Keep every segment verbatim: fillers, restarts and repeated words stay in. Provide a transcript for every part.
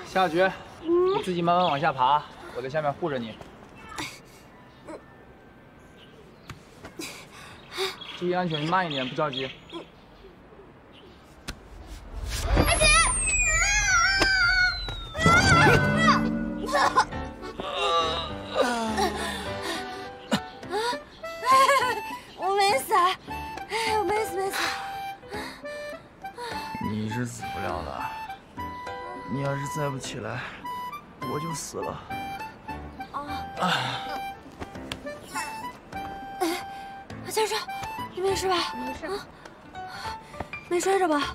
下局，你自己慢慢往下爬，我在下面护着你。注意安全，慢一点，不着急。 阿姐！我没死，哎，我没死没死。 你是死不了的，你要是再不起来，我就死了。啊！ 哎，先生，你没事吧？没事。啊，没摔着吧？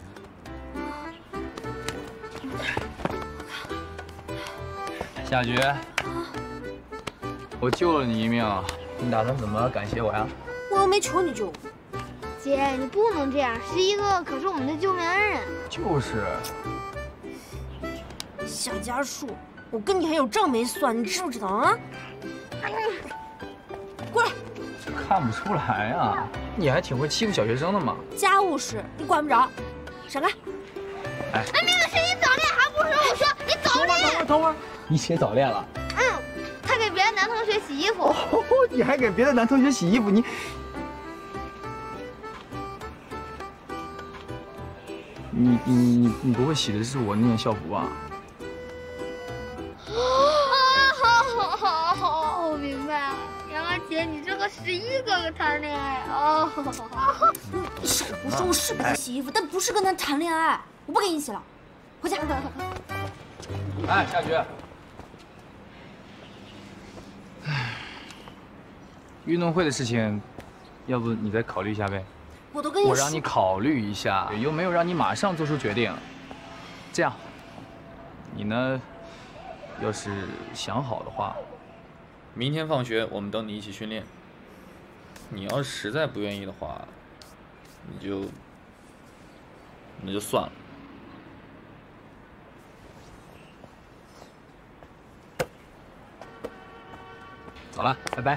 下局，我救了你一命，你打算怎么感谢我呀？ 我又没求你救我。 姐，你不能这样，十一哥可是我们的救命恩人。 就是。 小家树，我跟你还有账没算，你知不知道啊？过来。 看不出来啊，你还挺会欺负小学生的嘛。 家务事你管不着，闪开。 哎， 哎，明明是你早恋，还不是我说你早恋。 等会儿，等会儿，你姐早恋了？ 嗯，她给别的男同学洗衣服。 哦，你还给别的男同学洗衣服，你。 你你你你不会洗的是我那件校服吧？ 啊，好好好，我明白了，原来姐你是和十一哥哥谈恋爱哦。 你少胡说，我是给他洗衣服，但不是跟他谈恋爱，我不给你洗了，回家。 哎，下局。唉，运动会的事情，要不你再考虑一下呗？ 我都跟你说， 我让你考虑一下，又没有让你马上做出决定。这样，你呢，要是想好的话，明天放学我们等你一起训练。你要是实在不愿意的话，你就那就算了。走了，拜拜。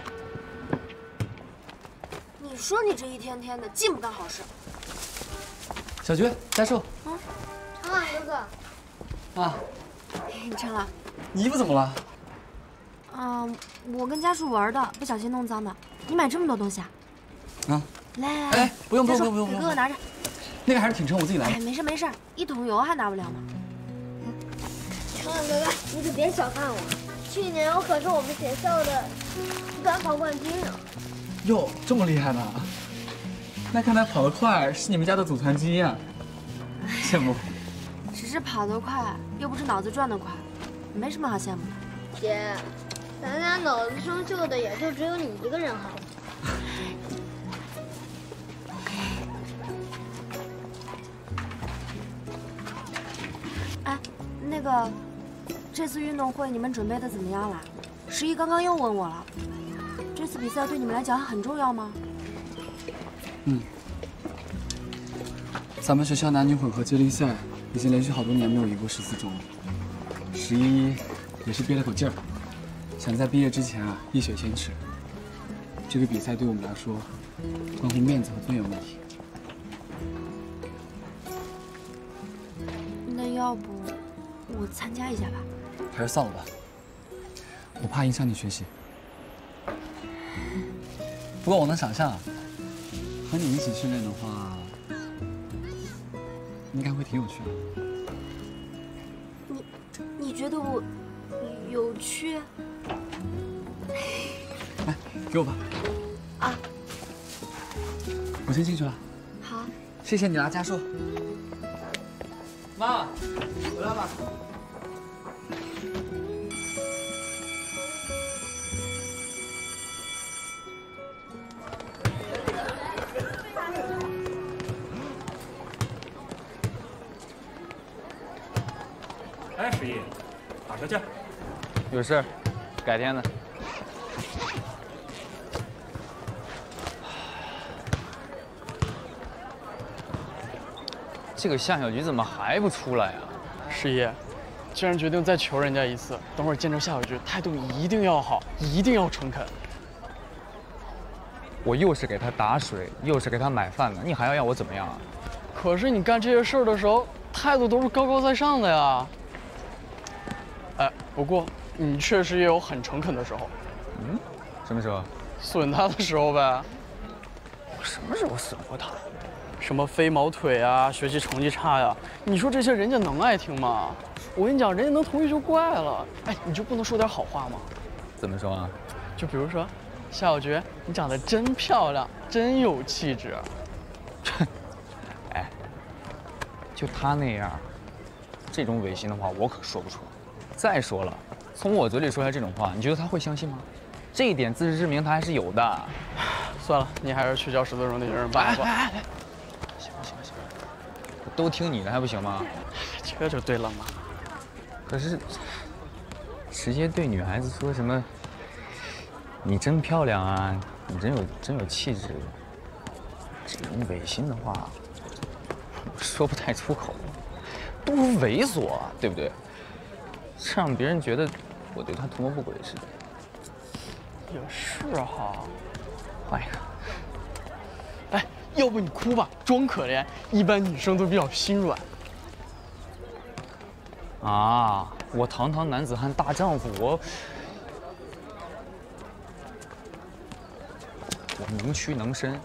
你说你这一天天的净不干好事。 小菊，加寿。 啊，长朗哥哥。 啊， 你成了。 你衣服怎么了？ 嗯，我跟家树玩的，不小心弄脏的。你买这么多东西啊？ 啊， 来来来， 哎，不用不用不用不用， 给哥哥拿着。 那个还是挺沉，我自己来。 哎，没事没事，一桶油还拿不了吗？ 长朗哥哥，你可别小看我，去年我可是我们学校的短跑冠军呢。 哟，这么厉害呢？那看来跑得快是你们家的祖传基因啊，羡慕。 只是跑得快，又不是脑子转得快，没什么好羡慕的。 姐，咱俩脑子生锈的也就只有你一个人好。 哎，那个，这次运动会你们准备的怎么样了？十一刚刚又问我了。 这次比赛对你们来讲很重要吗？ 嗯，咱们学校男女混合接力赛已经连续好多年没有赢过十四中了。十一也是憋了口劲儿，想在毕业之前啊一雪前耻。这个比赛对我们来说，关乎面子和尊严问题。 那要不我参加一下吧？ 还是算了吧，我怕影响你学习。 不过我能想象，和你一起训练的话，应该会挺有趣的。 你你觉得我有趣？ 来，给我吧。 啊， 我先进去了。 好， 谢谢你啦，家树。妈，回来吧。 哎，十一，打车去。 有事，改天呢。这个夏小菊怎么还不出来啊？ 十一，既然决定再求人家一次，等会儿见着夏小菊，态度一定要好，一定要诚恳。 我又是给她打水，又是给她买饭的，你还要让我怎么样啊？ 可是你干这些事儿的时候，态度都是高高在上的呀。 不过你确实也有很诚恳的时候。 嗯，什么时候？ 损他的时候呗。 我什么时候损过他？ 什么飞毛腿啊，学习成绩差呀？你说这些人家能爱听吗？我跟你讲，人家能同意就怪了。哎，你就不能说点好话吗？ 怎么说啊？ 就比如说，夏小菊，你长得真漂亮，真有气质。 哎，就他那样，这种违心的话我可说不出。再说了，从我嘴里说下这种话，你觉得他会相信吗？这一点自知之明他还是有的。 算了，你还是去教十字路那些人办吧。 哎哎哎，行了行了行了，都听你的还不行吗？ 这就对了嘛。 可是，直接对女孩子说什么“你真漂亮啊，你真有真有气质”，这种违心的话，我说不太出口，多猥琐啊，对不对？让别人觉得我对他图谋不轨似的。 也是哈。 换一个。 哎，要不你哭吧，装可怜，一般女生都比较心软。 啊，我堂堂男子汉大丈夫，我我能屈能伸。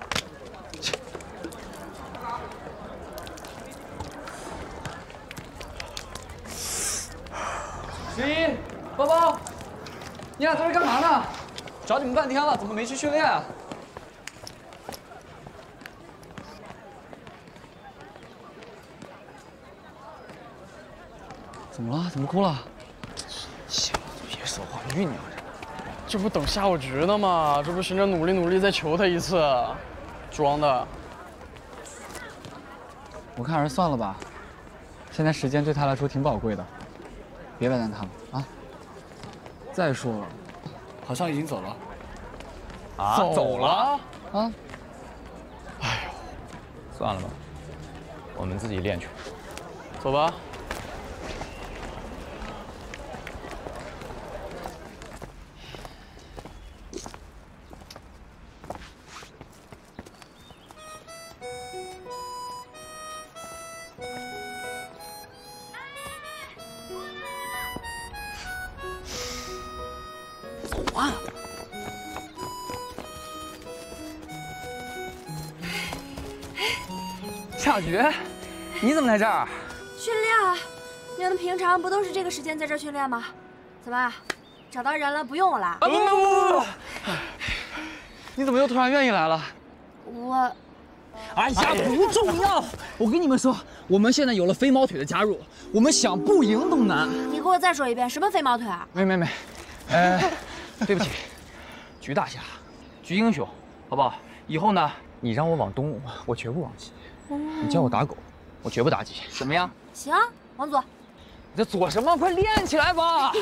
十一，包包，你俩在这干嘛呢？找你们半天了，怎么没去训练啊？ 怎么了？怎么哭了？ 行，别说话，酝酿着。 这不等夏小菊呢吗？这不寻着努力努力再求她一次，装的。 我看还是算了吧，现在时间对他来说挺宝贵的，别为难他了啊。再说了，好像已经走了。 啊， 走走了啊？ 哎呦， 算了吧，我们自己练去。 走吧。 啊！夏小菊，你怎么在这儿？ 训练啊！你们平常不都是这个时间在这儿训练吗？怎么，找到人了，不用我了？ 啊不不不不！你怎么又突然愿意来了？ 我， 哎呀，不重要。我跟你们说，我们现在有了飞毛腿的加入，我们想不赢都难。 你给我再说一遍，什么飞毛腿啊？ 没没没，呃，对不起，菊大侠，菊英雄，好不好？以后呢，你让我往东，我绝不往西；你叫我打狗，我绝不打鸡，怎么样？ 行啊，往左。 你这左什么？快练起来吧！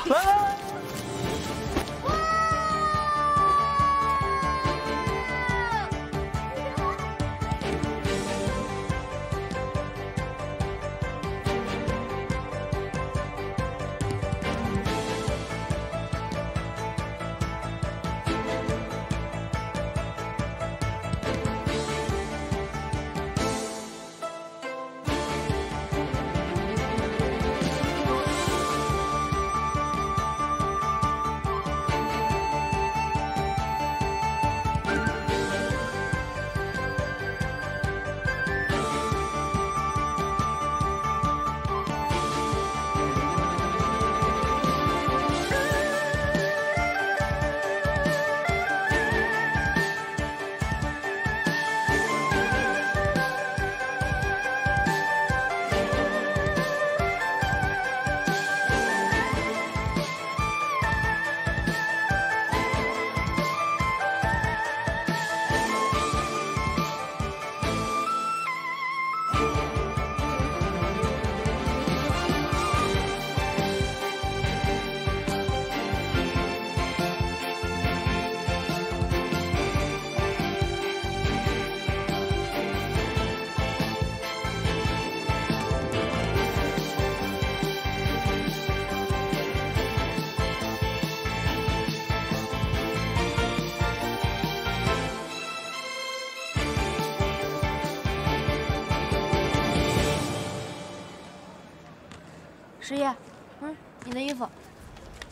十一，嗯，你的衣服。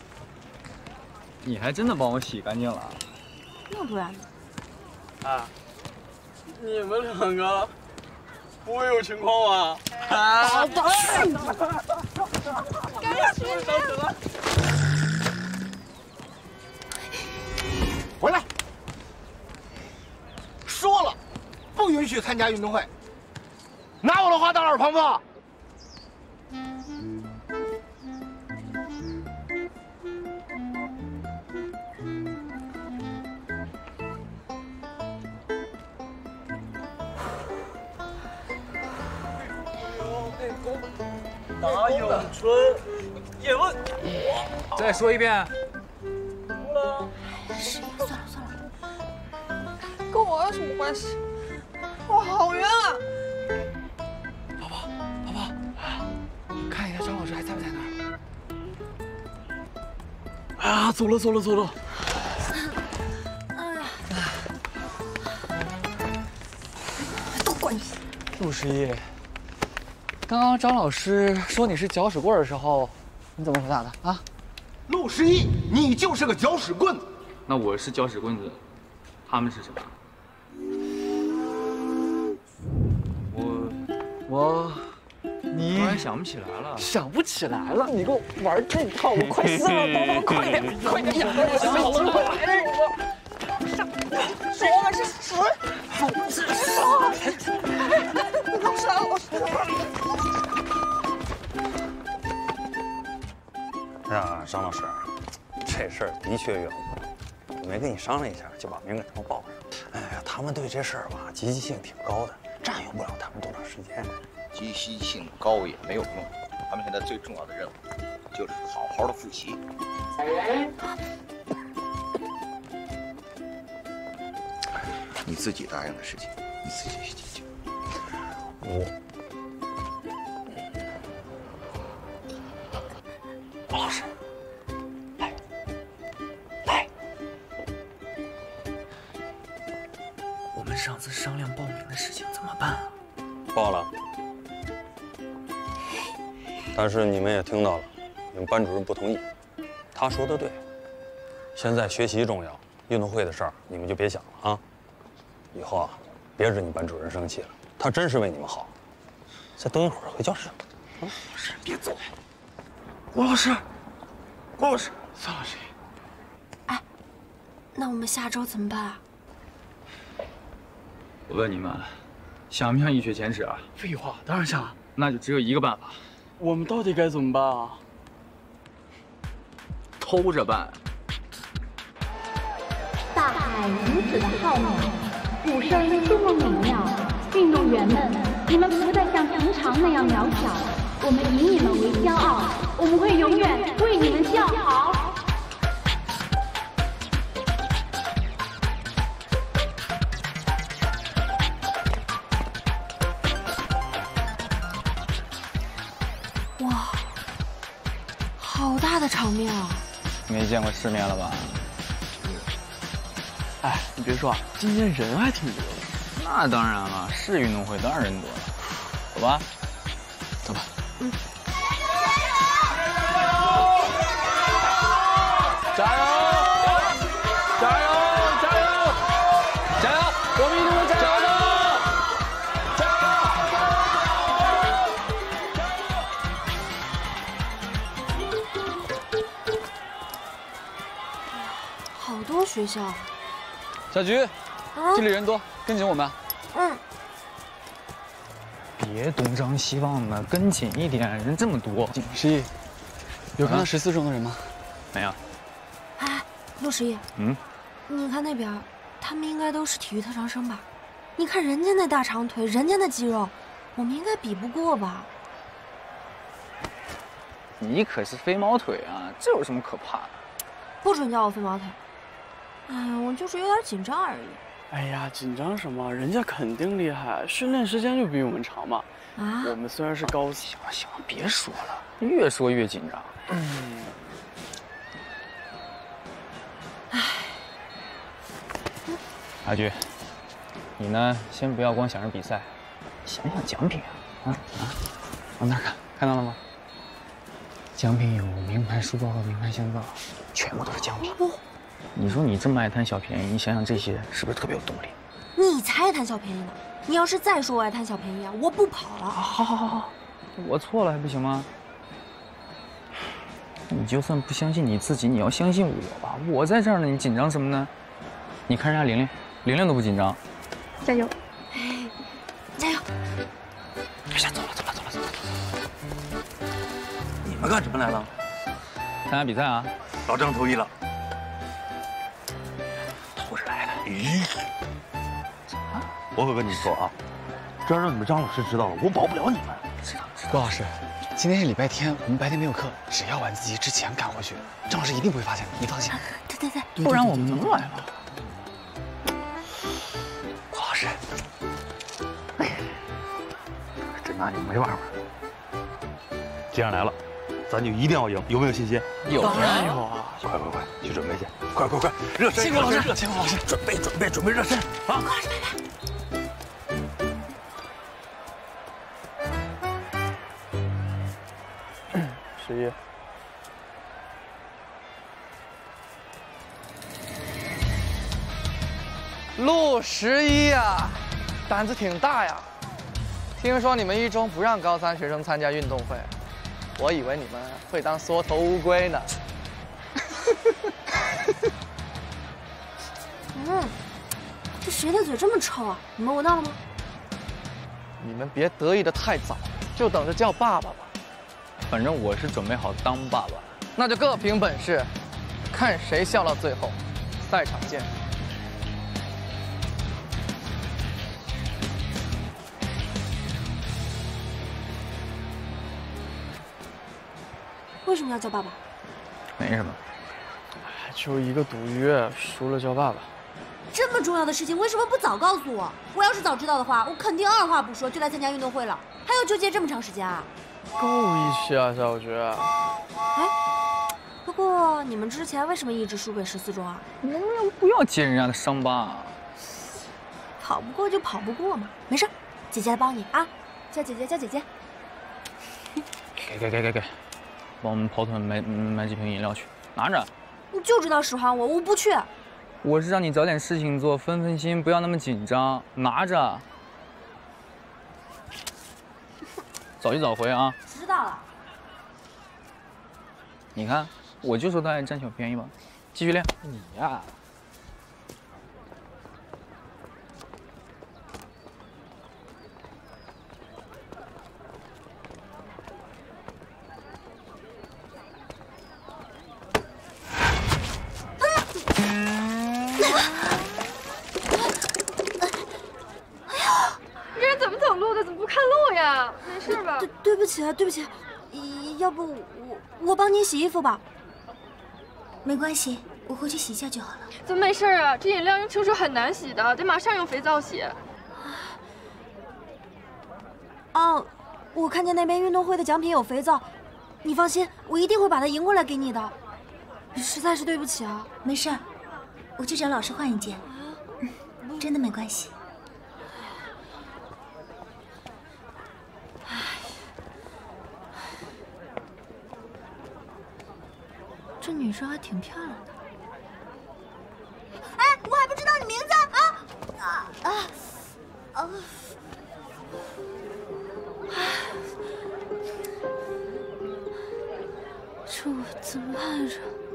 你还真的帮我洗干净了。 要不然呢？ 啊，你们两个不会有情况吧？啊！好吧， 该死了！ 回来！说了，不允许参加运动会。拿我的话当耳旁风。 打咏春，叶问。 再说一遍。 十一，算了算了， 跟我有什么关系？我好冤啊！ 宝宝，宝宝，看一下张老师还在不在那儿？啊，走了走了走了。 哎呀， 都怪你！ 陆十一，刚刚张老师说你是搅屎棍的时候，你怎么回答的啊？ 陆十一，你就是个搅屎棍子。 那我是搅屎棍子，他们是什么？我我，你突然想不起来了。 想不起来了？你给我玩这套，我快死了！宝宝，快点，快点！我想好了，快来！ 说的是谁？老师，老师。 哎呀，张老师，这事儿的确冤枉，我没跟你商量一下就把敏感症报上。哎呀，他们对这事儿吧积极性挺高的，占用不了他们多长时间。 积极性高也没有用，他们现在最重要的任务就是好好的复习。你自己答应的事情，你自己去解决。 我， 王老师，来，来，我们上次商量报名的事情怎么办啊？ 报了，但是你们也听到了，你们班主任不同意。他说的对，现在学习重要，运动会的事儿你们就别想了啊。以后啊，别惹你班主任生气了，他真是为你们好。再等一会儿回教室。 老师，别走。郭老师，郭老师，算了，谁？ 哎，那我们下周怎么办啊？ 我问你们，想不想一雪前耻啊？ 废话，当然想。 那就只有一个办法。 我们到底该怎么办啊？ 偷着办。 大海如此的浩渺，鼓声多么美妙。运动员们，你们不再像平常那样渺小，我们以你们为骄傲，我们会永远为你们叫好。 哇，好大的场面啊！ 没见过世面了吧？ 哎，你别说啊，今天人还挺多的。 那当然了，是运动会当然人多了。走吧， 走吧。 嗯。 加油！加油！加油！加油！我们一定会加油的！ 加油！好多学校。 小菊，这里人多，跟紧我们。 嗯。 别东张西望的，跟紧一点，人这么多。 十一，有看到十四中的人吗？ 没有。 哎，陆十一。 嗯。 你看那边，他们应该都是体育特长生吧？你看人家那大长腿，人家那肌肉，我们应该比不过吧？ 你可是飞毛腿啊，这有什么可怕的？ 不准叫我飞毛腿。哎，我就是有点紧张而已。 哎呀，紧张什么？人家肯定厉害，训练时间就比我们长嘛。 啊！ 我们虽然是高， 行了行了，别说了，越说越紧张。 嗯。 唉。 阿菊，你呢？先不要光想着比赛，想想奖品啊！啊啊！往那儿看，看到了吗？ 奖品有名牌书包和名牌香皂，全部都是奖品。 你说你这么爱贪小便宜，你想想这些是不是特别有动力？ 你才爱贪小便宜呢！你要是再说我爱贪小便宜啊，我不跑了。 好好好好，我错了还不行吗？你就算不相信你自己，你要相信我吧。我在这儿呢，你紧张什么呢？你看人家玲玲，玲玲都不紧张。 加油！ 哎，加油！ 哎呀，走了走了走了走了。 你们干什么来了？ 参加比赛啊！ 老郑同意了。偷着来的。咦？我可跟你们说啊，这要让你们张老师知道了，我保不了你们。 陆老师，今天是礼拜天，我们白天没有课，只要晚自习之前赶回去，张老师一定不会发现的，你放心。 对对对， 不然我们能来吗？ 陆老师，真拿你们没办法。既然来了，咱就一定要赢，有没有信心？ 有， 当然有啊！ 快快快，去准备去！快快快，热身！ 辛苦老师， 辛苦老师，准备准备准备热身啊！ 快点来来。 十一，陆十一呀，胆子挺大呀！听说你们一中不让高三学生参加运动会，我以为你们会当缩头乌龟呢。 嗯，这谁的嘴这么臭啊？你们闻到了吗？ 你们别得意的太早，就等着叫爸爸吧。 反正我是准备好当爸爸， 那就各凭本事，看谁笑到最后。赛场见。 为什么要叫爸爸？ 没什么。 就一个赌约，输了叫爸爸。 这么重要的事情，为什么不早告诉我？我要是早知道的话，我肯定二话不说就来参加运动会了，还要纠结这么长时间啊！ 够义气啊，小菊。 哎，不过你们之前为什么一直输给十四中啊？ 能不能不要揭人家的伤疤？ 跑不过就跑不过嘛，没事，姐姐来帮你啊！叫姐姐，叫姐姐。 给给给给给，帮我们跑团买买几瓶饮料去，拿着。 你就知道使唤我，我不去。 我是让你找点事情做，分分心，不要那么紧张。拿着，早去早回啊。 知道了。 你看，我就说他爱占小便宜吧。继续练。 你呀。 没事吧？ 对对不起啊，对不起，要不我我帮你洗衣服吧。 没关系，我回去洗一下就好了。 怎么没事啊？这饮料用清水很难洗的，得马上用肥皂洗。 哦，我看见那边运动会的奖品有肥皂，你放心，我一定会把它赢过来给你的。实在是对不起啊。 没事，我去找老师换一件。嗯，真的没关系。 这女生还挺漂亮的。哎，我还不知道你名字啊啊啊啊！这我怎么办着？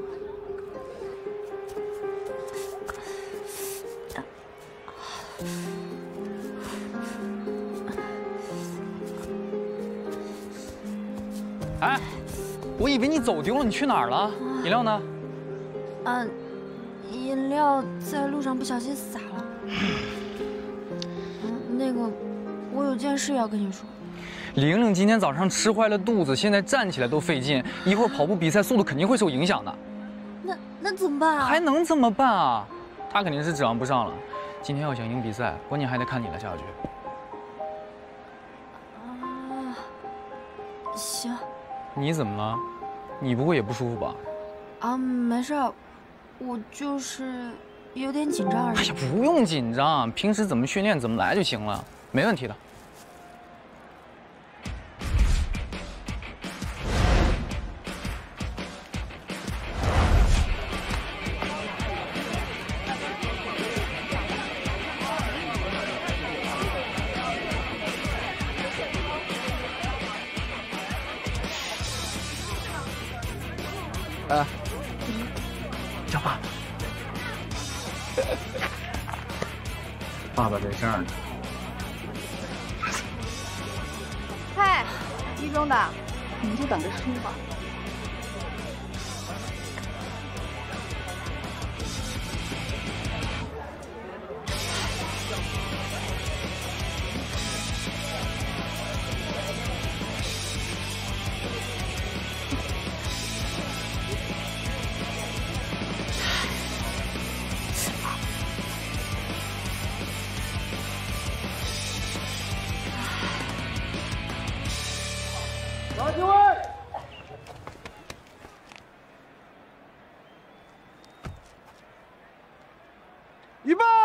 哎，我以为你走丢了，你去哪儿了？饮料呢？ 嗯，饮料在路上不小心洒了。嗯，那个，我有件事要跟你说。 玲玲今天早上吃坏了肚子，现在站起来都费劲，一会儿跑步比赛速度肯定会受影响的。 那那怎么办啊？ 还能怎么办啊？她肯定是指望不上了。今天要想赢比赛，关键还得看你了，夏小菊。 啊，行。 你怎么了？你不会也不舒服吧？ 啊，没事，我就是有点紧张而已。 哎呀，不用紧张，平时怎么训练怎么来就行了，没问题的。 啊，叫爸爸。爸爸在这儿呢。 嗨，一中的，你们就等着输吧。 拿机位，预备。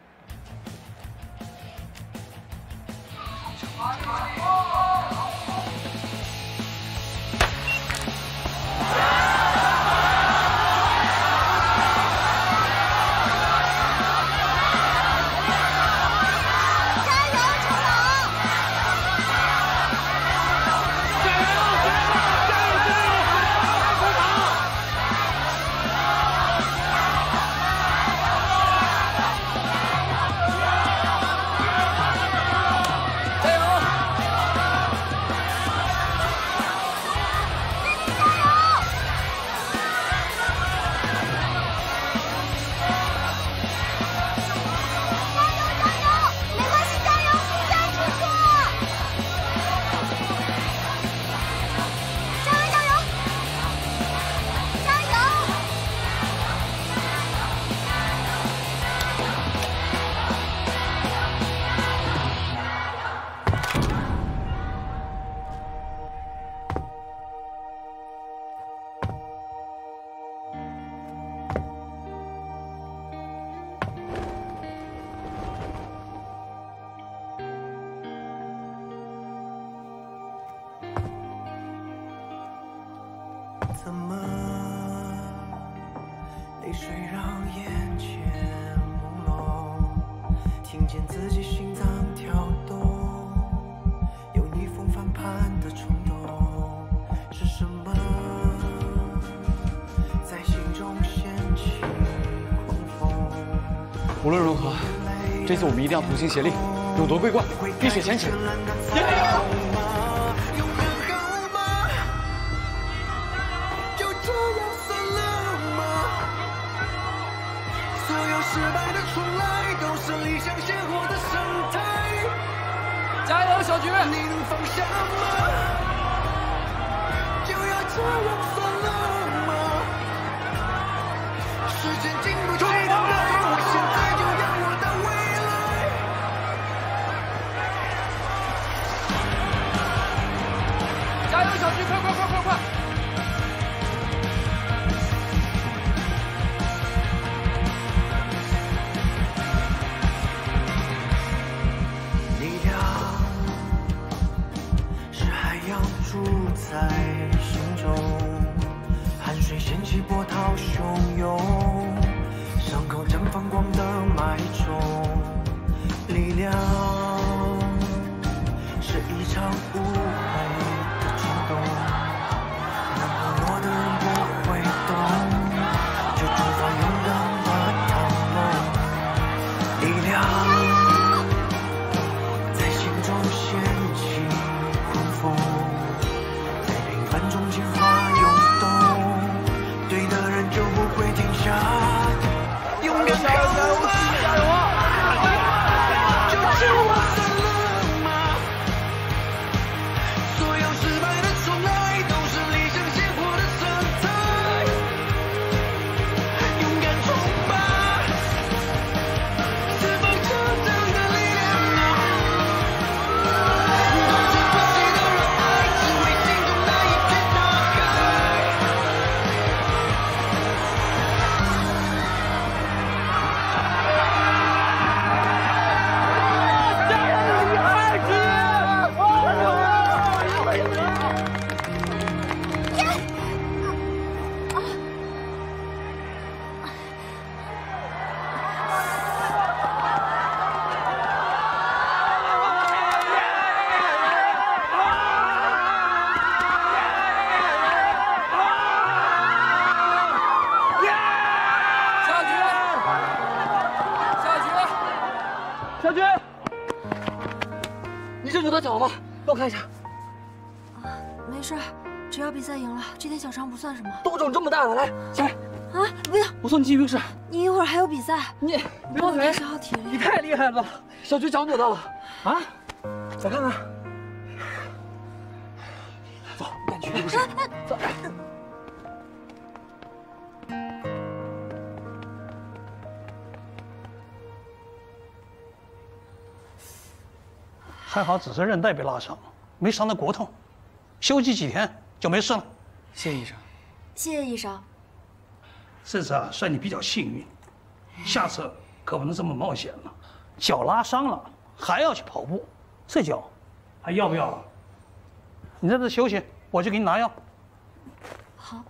怎么泪水让眼前朦胧，听见自己心脏跳动，有逆风翻盘的冲动，是什么在心中掀起狂风？ 无论如何，这次我们一定要同心协力，勇夺桂冠，滴血前耻。加油！ 失败的重来都是理想鲜活的生态。 加油，小菊！ 你能放下吗？就要这样算了吗？时间经不起等待，我现在就要我的未来。加油，小菊！快快快快快！ 在心中，汗水掀起波涛汹涌，伤口绽放光的脉冲。力量是一场无悔的冲动，能不落的人不会懂，就出发勇敢把它弄。力量在心中掀起狂风。 中情花涌动，对的人就不会停下。勇敢加油加油加油啊！就这样算了吗？所有失败的重来都是理想鲜活的生态。勇敢冲吧，释放成长的力量啊！都是自己的热爱，只为心中那一。 加油！ 这扭到脚了吗？让我看一下。 啊，没事，只要比赛赢了，这点小伤不算什么。 都肿这么大了，来，下来。 啊，不要！ 我送你进浴室。 你一会儿还有比赛， 你不要腿， 消耗体力。 你太厉害了，小菊脚扭到了。啊，再看看。走，带你去浴室。走。 还好只是韧带被拉伤，没伤到骨头，休息几天就没事了。 谢医生。 谢谢医生。 这次啊，算你比较幸运，下次可不能这么冒险了。脚拉伤了还要去跑步，这脚还要不要了？你在这休息，我去给你拿药。 好。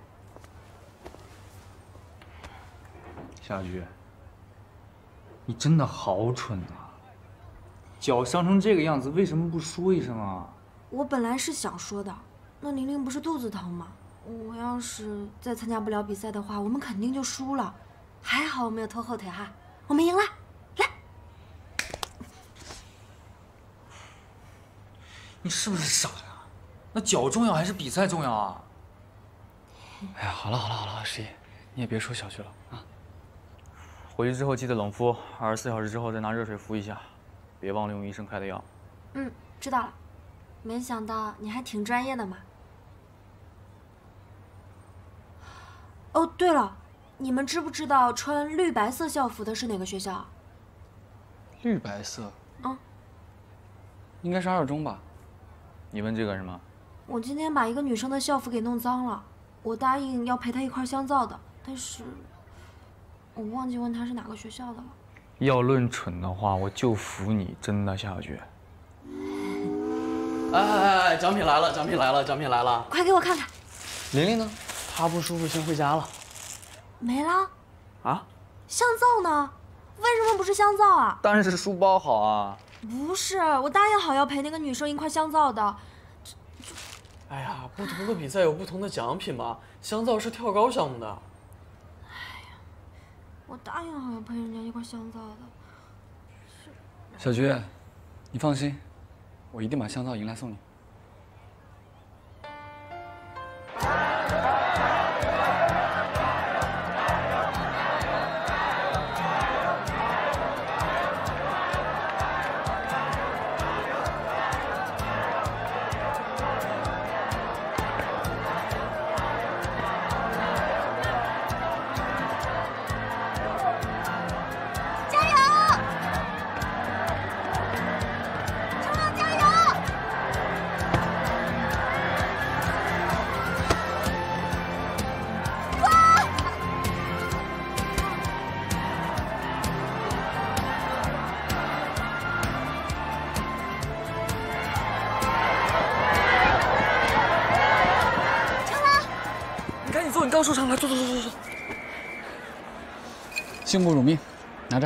夏菊，你真的好蠢啊！脚伤成这个样子，为什么不说一声啊？ 我本来是想说的，那玲玲不是肚子疼吗？我要是再参加不了比赛的话，我们肯定就输了。还好我没有拖后腿哈，我们赢了。来， 你是不是傻呀？那脚重要还是比赛重要啊？ 哎呀，好了好了好了，十一，你也别说小菊了啊。 回去之后记得冷敷，二十四小时之后再拿热水敷一下。别忘了用医生开的药。 嗯，知道了。没想到你还挺专业的嘛。哦，对了，你们知不知道穿绿白色校服的是哪个学校？ 绿白色。 嗯。 应该是二中吧？ 你问这个什么？ 我今天把一个女生的校服给弄脏了，我答应要陪她一块香皂的，但是我忘记问她是哪个学校的了。 要论蠢的话，我就服你，真的夏菊。 哎哎哎！奖品来了，奖品来了，奖品来了！ 快给我看看。 玲玲呢？ 她不舒服，先回家了。 没了？ 啊？ 香皂呢？为什么不是香皂啊？ 当然是书包好啊。 不是，我答应好要陪那个女生一块香皂的。 哎呀，不同的比赛有不同的奖品嘛。香皂是跳高项目的。 哎呀，我答应好要陪人家一块香皂的。 小菊，你放心，我一定把香皂赢来送你。 你刚受伤，来坐坐坐坐坐。 幸不辱命，拿着。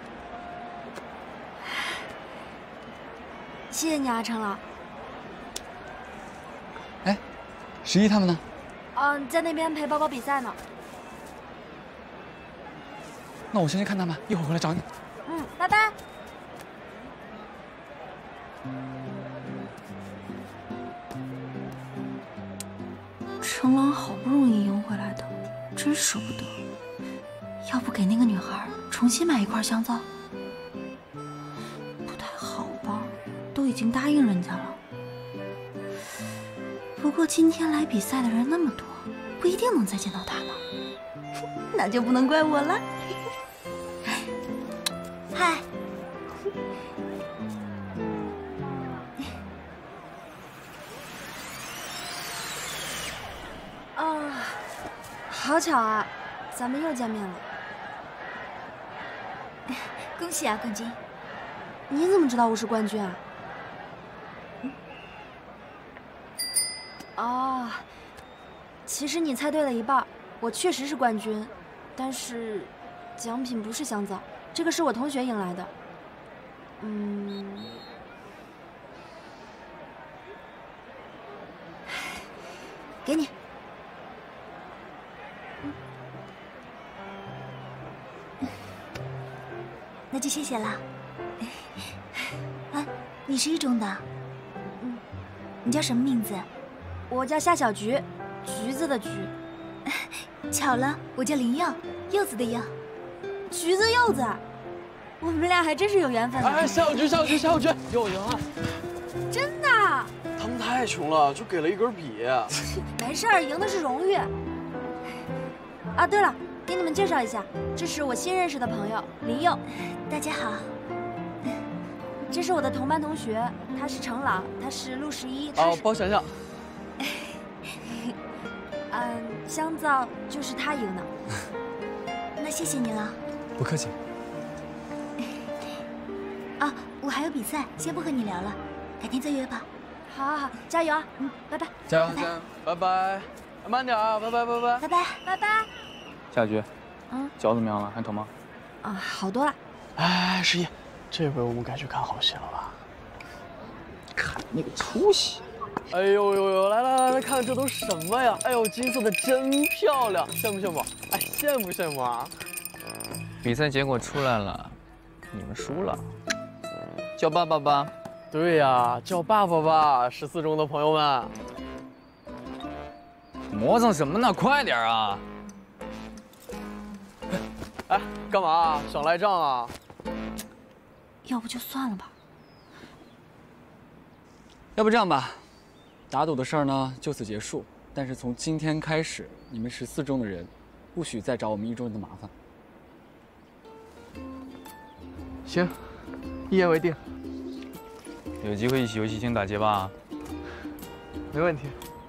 谢谢你啊，程老。 哎，十一他们呢？ 嗯，在那边陪宝宝比赛呢。 那我先去看他们，一会儿回来找你。 嗯，拜拜。程朗好不容易赢回来的，真舍不得。要不给那个女孩重新买一块香皂？不太好吧，都已经答应人家了。不过今天来比赛的人那么多，不一定能再见到她呢。那就不能怪我了。嗨。啊，好巧啊，咱们又见面了。 恭喜啊，冠军！ 你怎么知道我是冠军啊？嗯、哦，其实你猜对了一半，我确实是冠军，但是奖品不是香皂，这个是我同学赢来的。嗯，给你。 那就谢谢了。啊， 你是一中的？嗯。你叫什么名字？ 我叫夏小菊，橘子的橘。 巧了，我叫林柚，柚子的柚。 橘子柚子，我们俩还真是有缘分。 哎，小菊，小菊，小菊，又赢了！ 真的？ 他们太穷了，就给了一根笔。 没事儿，赢的是荣誉。啊，对了，给你们介绍一下，这是我新认识的朋友林柚。 大家好。 这是我的同班同学，他是程朗，他是陆十一。 哦，包想想。 嗯，香皂就是他赢的。 那谢谢你了。 不客气。 啊，我还有比赛，先不和你聊了，改天再约吧。 好，好，好，加油啊！嗯，拜拜。 加油， 加油，拜拜，慢点啊，拜拜，拜拜， 拜拜， 拜拜。 夏菊， 嗯， 脚怎么样了？还疼吗？ 啊，好多了。 哎，十一，这回我们该去看好戏了吧？ 看那个粗戏。 哎呦呦呦！来来来来看，这都什么呀？哎呦，金色的真漂亮，羡慕羡慕？哎，羡慕羡慕啊！ 比赛结果出来了，你们输了，叫爸爸吧。 对呀，叫爸爸吧，十四中的朋友们。 磨蹭什么呢？快点啊！ 哎，干嘛？想赖账啊？ 要不就算了吧。 要不这样吧。打赌的事儿呢，就此结束。但是从今天开始，你们十四中的人，不许再找我们一中人的麻烦。 行，一言为定。 有机会一起游戏，请打街霸。 没问题。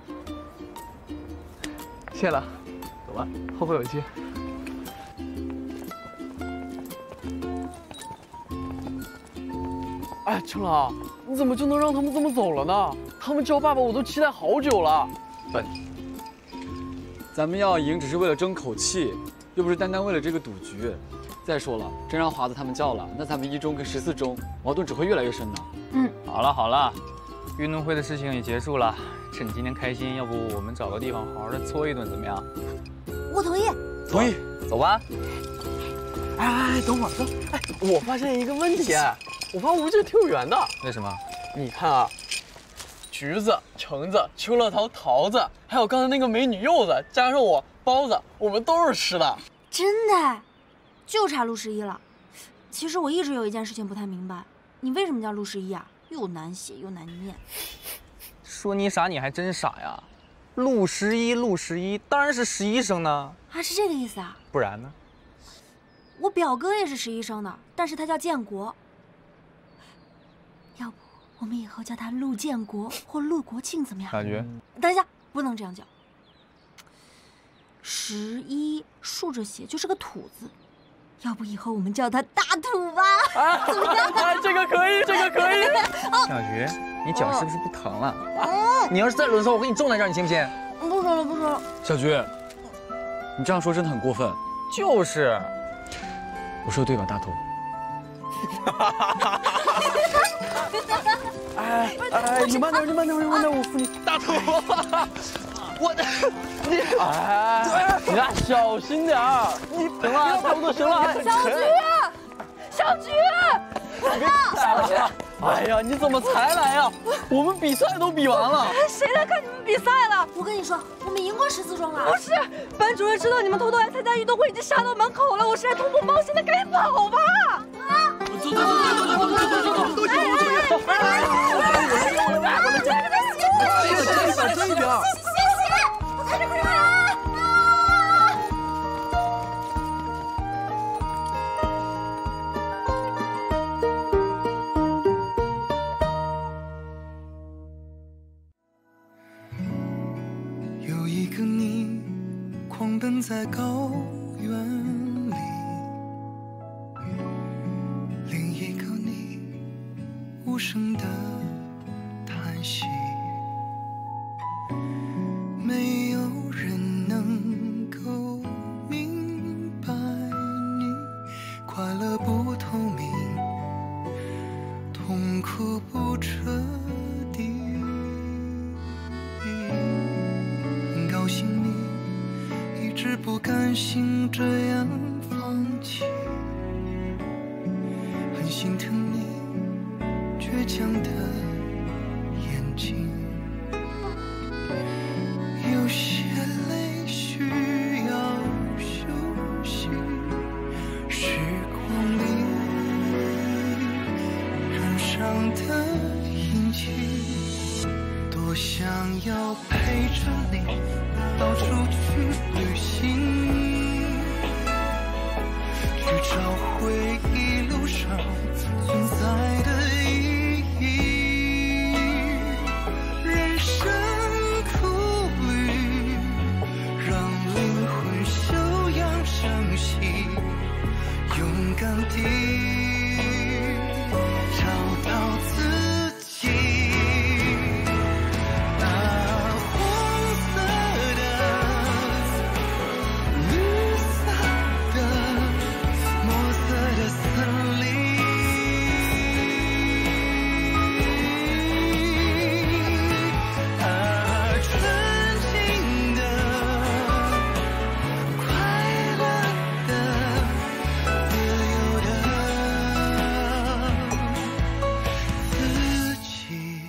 谢了，走吧，后会有期。哎，程朗，你怎么就能让他们这么走了呢？他们叫爸爸，我都期待好久了。 笨，咱们要赢只是为了争口气，又不是单单为了这个赌局。再说了，真让华子他们叫了，那咱们一中跟十四中矛盾只会越来越深的。 嗯， 好了好了，运动会的事情也结束了，趁你今天开心，要不我们找个地方好好的搓一顿，怎么样？ 我同意。 同意， 走吧。 哎哎，等会儿，等，哎，我发现一个问题，我发现我们这挺有缘的。 为什么？ 你看啊，橘子、橙子、秋乐桃、桃子，还有刚才那个美女柚子，加上我包子，我们都是吃的。 真的，就差陆十一了。其实我一直有一件事情不太明白，你为什么叫陆十一啊？又难写又难念。 说你傻，你还真傻呀！陆十一，陆十一，当然是十一生呢。 啊，是这个意思啊？ 不然呢？ 我表哥也是十一生的，但是他叫建国。要不我们以后叫他陆建国或陆国庆怎么样？ 感觉？ 等一下，不能这样叫。十一竖着写就是个土字，要不以后我们叫他大土吧？ 啊，怎么样？哎，这个可以，这个可以。 小菊，你脚是不是不疼了？啊！你要是再轮骚，我给你种在这儿，你信不信？ 不说了，不说了。 小菊，你这样说真的很过分。 就是， 我说对吧，大头？ 哎哎，你慢点，你慢点，你慢点，我扶你。大头，我的，你哎，你俩小心点儿。你行了，差不多行了。 小菊，小菊， 小菊，哎呀，你怎么才来呀？我们比赛都比完了。 谁来看你们比赛了？ 我跟你说，我们赢过十四中了。 不是，班主任知道你们偷偷来参加运动会，已经杀到门口了。我是来通风报信的，赶紧跑吧！啊！ 走走走走走走走走走！哎哎哎！我来我来我来这边，这边这边。 谢谢，快点快点啊！ 有一个你，狂奔在高原里，另一个你，无声的叹息。没有人能够明白你快乐不透明，痛苦不彻底。很高兴你一直不甘心这样放弃，很心疼你倔强的眼睛，有些泪需要休息。时光里染上的印记，多想要陪着你到处去旅行，去找回一路上存在的意义。人生苦旅，让灵魂休养生息，勇敢地找到自己。那黄色的、绿色的、墨色的森林，啊，纯净的、快乐的、自由的自己。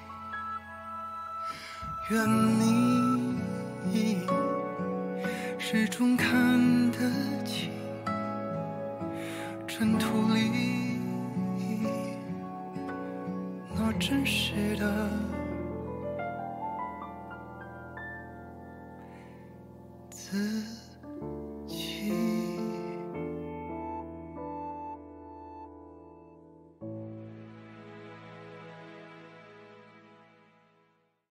愿你始终看得清尘土里那真实的